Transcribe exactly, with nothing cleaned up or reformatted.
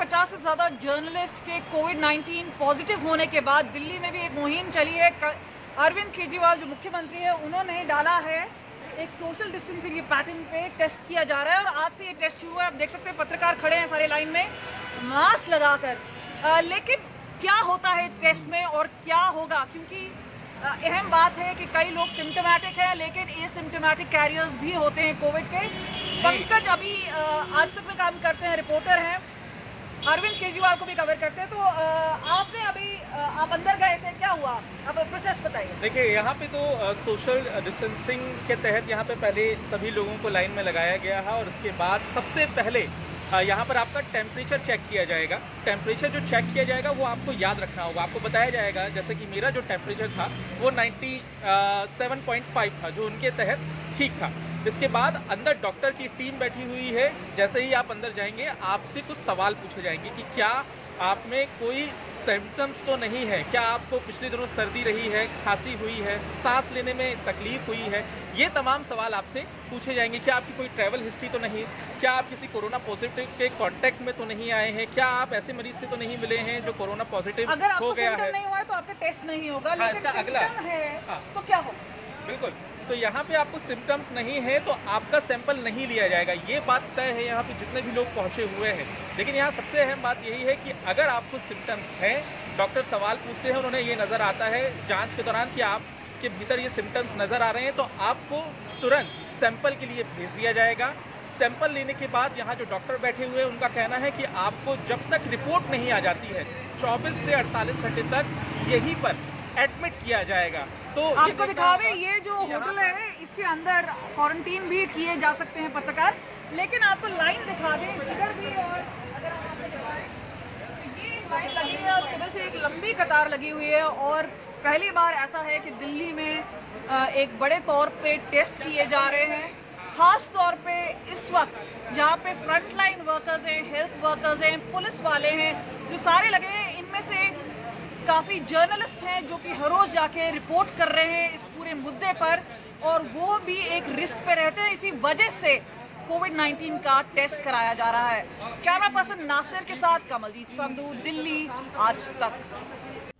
पचास से ज़्यादा जर्नलिस्ट के कोविड नाइन्टीन पॉजिटिव होने के बाद दिल्ली में भी एक मुहिम चली है। अरविंद केजरीवाल जो मुख्यमंत्री है उन्होंने डाला है एक सोशल डिस्टेंसिंग के पैटर्न पे टेस्ट किया जा रहा है और आज से ये टेस्ट शुरू है। आप देख सकते हैं पत्रकार खड़े हैं सारे लाइन में मास्क लगाकर। लेकिन क्या होता है टेस्ट में और क्या होगा, क्योंकि अहम बात है कि कई लोग सिम्टोमेटिक हैं लेकिन एसिम्टोमेटिक कैरियर्स भी होते हैं कोविड के। पंकज अभी आज तक में काम करते हैं, रिपोर्टर हैं, अरविंद केजरीवाल को भी कवर करते हैं। तो आपने अभी आप अंदर गए थे, क्या हुआ, आप प्रोसेस बताइए। देखिए, यहाँ पे तो सोशल डिस्टेंसिंग के तहत यहाँ पे पहले सभी लोगों को लाइन में लगाया गया है और उसके बाद सबसे पहले यहाँ पर आपका टेम्परेचर चेक किया जाएगा। टेम्परेचर जो चेक किया जाएगा वो आपको याद रखना होगा। आपको बताया जाएगा, जैसे कि मेरा जो टेम्परेचर था वो सत्तानवे पॉइंट पाँच था, जो उनके तहत ठीक था। इसके बाद अंदर डॉक्टर की टीम बैठी हुई है। जैसे ही आप अंदर जाएंगे आपसे कुछ सवाल पूछे जाएंगे कि क्या आप में कोई सिम्टम्स तो नहीं है, क्या आपको पिछले दिनों सर्दी रही है, खांसी हुई है, सांस लेने में तकलीफ हुई है। ये तमाम सवाल आपसे पूछे जाएंगे। क्या आपकी कोई ट्रैवल हिस्ट्री तो नहीं, क्या आप किसी कोरोना पॉजिटिव के कांटेक्ट में तो नहीं आए हैं, क्या आप ऐसे मरीज से तो नहीं मिले हैं जो कोरोना पॉजिटिव हो गया है। अगर आपको नहीं हुआ है तो आपका टेस्ट नहीं होगा। हाँ, लेकिन इसका अगला है हाँ, तो क्या होगा। बिल्कुल, तो यहाँ पे आपको सिम्टम्स नहीं है तो आपका सैंपल नहीं लिया जाएगा। ये बात तय है यहाँ पे जितने भी लोग पहुँचे हुए हैं। लेकिन यहाँ सबसे अहम बात यही है कि अगर आपको सिम्टम्स हैं, डॉक्टर सवाल पूछते हैं, उन्होंने ये नज़र आता है जांच के दौरान कि आपके भीतर ये सिम्टम्स नज़र आ रहे हैं, तो आपको तुरंत सैंपल के लिए भेज दिया जाएगा। सैंपल लेने के बाद यहाँ जो डॉक्टर बैठे हुए हैं उनका कहना है कि आपको जब तक रिपोर्ट नहीं आ जाती है चौबीस से अड़तालीस घंटे तक यहीं पर एडमिट किया जाएगा। तो आपको दिखा दें, ये जो होटल है इसके अंदर क्वारंटीन भी किए जा सकते हैं पत्रकार। लेकिन आपको लाइन दिखा दें इधर भी, और अगर आप दिखाएं ये लाइन लगी है और सुबह से एक लंबी कतार लगी हुई है। और पहली बार ऐसा है कि दिल्ली में एक बड़े तौर पे टेस्ट किए जा रहे हैं, खास तौर पे इस वक्त जहाँ पे फ्रंट लाइन वर्कर्स हैं, हेल्थ वर्कर्स हैं, पुलिस वाले हैं, जो सारे लगे हैं। इनमें से काफ़ी जर्नलिस्ट हैं जो कि हर रोज़ जाके रिपोर्ट कर रहे हैं इस पूरे मुद्दे पर, और वो भी एक रिस्क पे रहते हैं। इसी वजह से कोविड नाइन्टीन का टेस्ट कराया जा रहा है। कैमरा पर्सन नासिर के साथ कमलजीत संधू, दिल्ली आज तक।